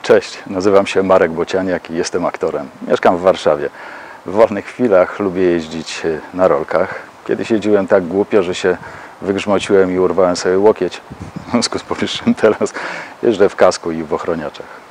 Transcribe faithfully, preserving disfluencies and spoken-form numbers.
Cześć, nazywam się Marek Bocianiak i jestem aktorem. Mieszkam w Warszawie. W wolnych chwilach lubię jeździć na rolkach. Kiedyś jeździłem tak głupio, że się wygrzmociłem i urwałem sobie łokieć. W związku z powyższym teraz jeżdżę w kasku i w ochroniaczach.